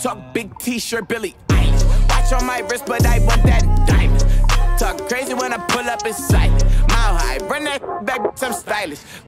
Talk big t-shirt, Billy Eilish. Watch on my wrist, but I want that diamond. Talk crazy when I pull up in sight. Mile high, run that back, I'm stylish.